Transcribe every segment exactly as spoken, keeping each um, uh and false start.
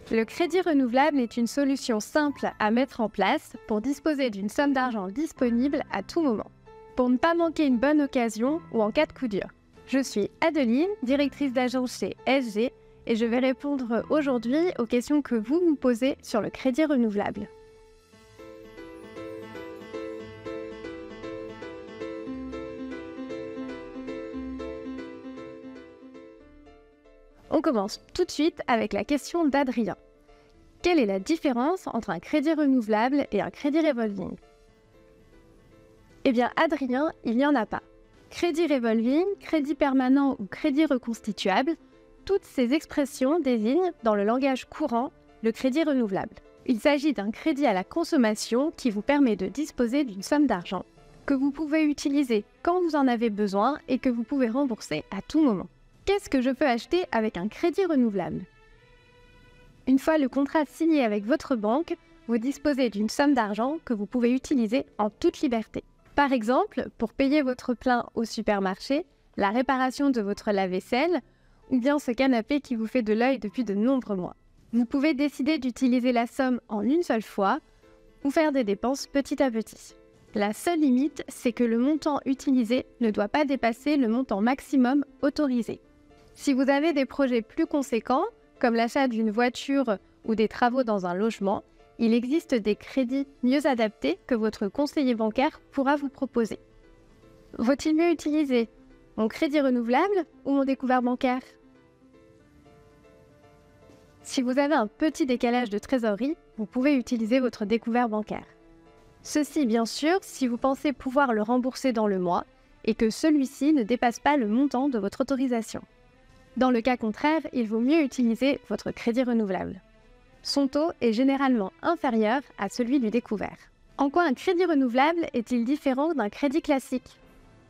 Le crédit renouvelable est une solution simple à mettre en place pour disposer d'une somme d'argent disponible à tout moment, pour ne pas manquer une bonne occasion ou en cas de coup dur. Je suis Adeline, directrice d'agence chez S G, et je vais répondre aujourd'hui aux questions que vous me posez sur le crédit renouvelable. On commence tout de suite avec la question d'Adrien. Quelle est la différence entre un crédit renouvelable et un crédit revolving? Eh bien, Adrien, il n'y en a pas. Crédit revolving, crédit permanent ou crédit reconstituable, toutes ces expressions désignent, dans le langage courant, le crédit renouvelable. Il s'agit d'un crédit à la consommation qui vous permet de disposer d'une somme d'argent que vous pouvez utiliser quand vous en avez besoin et que vous pouvez rembourser à tout moment. Qu'est-ce que je peux acheter avec un crédit renouvelable? Une fois le contrat signé avec votre banque, vous disposez d'une somme d'argent que vous pouvez utiliser en toute liberté. Par exemple, pour payer votre plein au supermarché, la réparation de votre lave-vaisselle ou bien ce canapé qui vous fait de l'œil depuis de nombreux mois. Vous pouvez décider d'utiliser la somme en une seule fois ou faire des dépenses petit à petit. La seule limite, c'est que le montant utilisé ne doit pas dépasser le montant maximum autorisé. Si vous avez des projets plus conséquents, comme l'achat d'une voiture ou des travaux dans un logement, il existe des crédits mieux adaptés que votre conseiller bancaire pourra vous proposer. Vaut-il mieux utiliser mon crédit renouvelable ou mon découvert bancaire? Si vous avez un petit décalage de trésorerie, vous pouvez utiliser votre découvert bancaire. Ceci, bien sûr, si vous pensez pouvoir le rembourser dans le mois et que celui-ci ne dépasse pas le montant de votre autorisation. Dans le cas contraire, il vaut mieux utiliser votre crédit renouvelable. Son taux est généralement inférieur à celui du découvert. En quoi un crédit renouvelable est-il différent d'un crédit classique?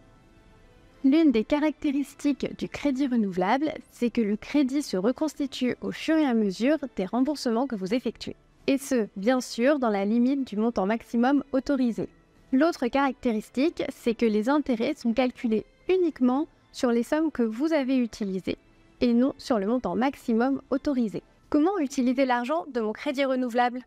L'une des caractéristiques du crédit renouvelable, c'est que le crédit se reconstitue au fur et à mesure des remboursements que vous effectuez. Et ce, bien sûr, dans la limite du montant maximum autorisé. L'autre caractéristique, c'est que les intérêts sont calculés uniquement sur les sommes que vous avez utilisées et non sur le montant maximum autorisé. Comment utiliser l'argent de mon crédit renouvelable?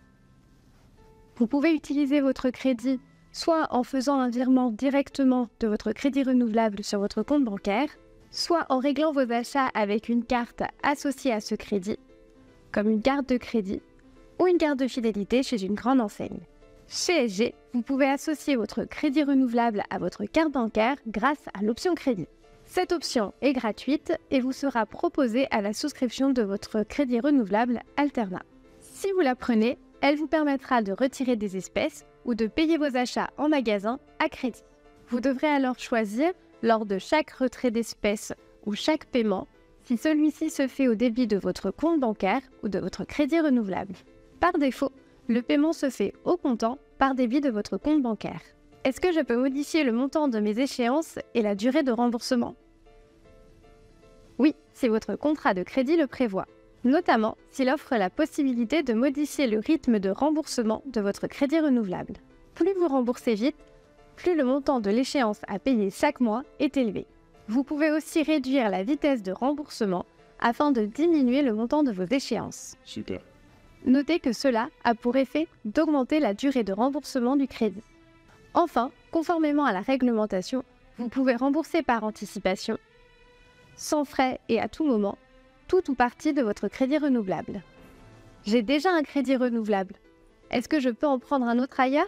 Vous pouvez utiliser votre crédit soit en faisant un virement directement de votre crédit renouvelable sur votre compte bancaire, soit en réglant vos achats avec une carte associée à ce crédit, comme une carte de crédit ou une carte de fidélité chez une grande enseigne. Chez S G, vous pouvez associer votre crédit renouvelable à votre carte bancaire grâce à l'option crédit. Cette option est gratuite et vous sera proposée à la souscription de votre crédit renouvelable Alterna. Si vous la prenez, elle vous permettra de retirer des espèces ou de payer vos achats en magasin à crédit. Vous devrez alors choisir, lors de chaque retrait d'espèces ou chaque paiement, si celui-ci se fait au débit de votre compte bancaire ou de votre crédit renouvelable. Par défaut, le paiement se fait au comptant par débit de votre compte bancaire. Est-ce que je peux modifier le montant de mes échéances et la durée de remboursement? Oui, si votre contrat de crédit le prévoit, notamment s'il offre la possibilité de modifier le rythme de remboursement de votre crédit renouvelable. Plus vous remboursez vite, plus le montant de l'échéance à payer chaque mois est élevé. Vous pouvez aussi réduire la vitesse de remboursement afin de diminuer le montant de vos échéances. Super. Notez que cela a pour effet d'augmenter la durée de remboursement du crédit. Enfin, conformément à la réglementation, vous pouvez rembourser par anticipation, sans frais et à tout moment, tout ou partie de votre crédit renouvelable. J'ai déjà un crédit renouvelable. Est-ce que je peux en prendre un autre ailleurs?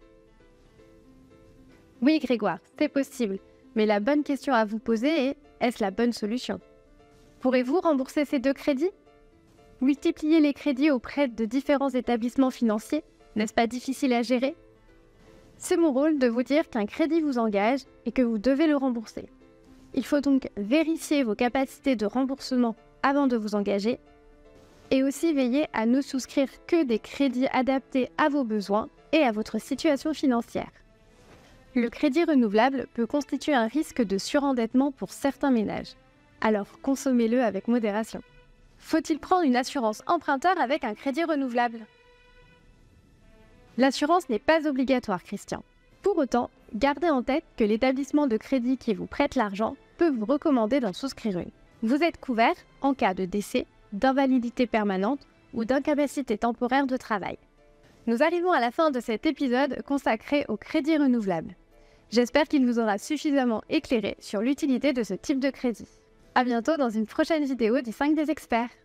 Oui, Grégoire, c'est possible, mais la bonne question à vous poser est, est-ce la bonne solution? Pourrez-vous rembourser ces deux crédits? Multiplier les crédits auprès de différents établissements financiers, n'est-ce pas difficile à gérer? C'est mon rôle de vous dire qu'un crédit vous engage et que vous devez le rembourser. Il faut donc vérifier vos capacités de remboursement avant de vous engager et aussi veiller à ne souscrire que des crédits adaptés à vos besoins et à votre situation financière. Le crédit renouvelable peut constituer un risque de surendettement pour certains ménages, alors consommez-le avec modération. Faut-il prendre une assurance emprunteur avec un crédit renouvelable? L'assurance n'est pas obligatoire, Christian. Pour autant, gardez en tête que l'établissement de crédit qui vous prête l'argent peut vous recommander d'en souscrire une. Vous êtes couvert en cas de décès, d'invalidité permanente ou d'incapacité temporaire de travail. Nous arrivons à la fin de cet épisode consacré au crédit renouvelable. J'espère qu'il vous aura suffisamment éclairé sur l'utilité de ce type de crédit. À bientôt dans une prochaine vidéo du cinq des experts.